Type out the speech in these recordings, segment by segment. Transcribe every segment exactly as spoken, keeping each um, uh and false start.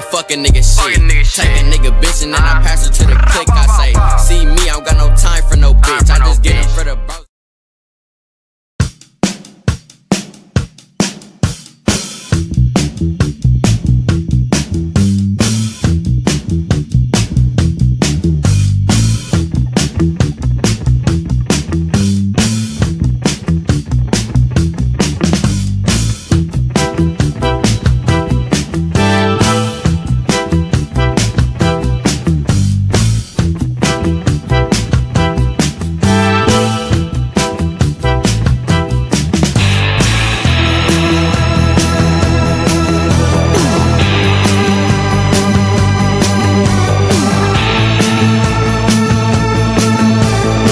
fuck a nigga shit. Take a nigga bitch and then I pass her to the click. I say, see me, I don't got no time for no bitch. I just get it for the bro.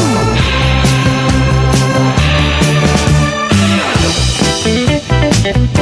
We'll be right back.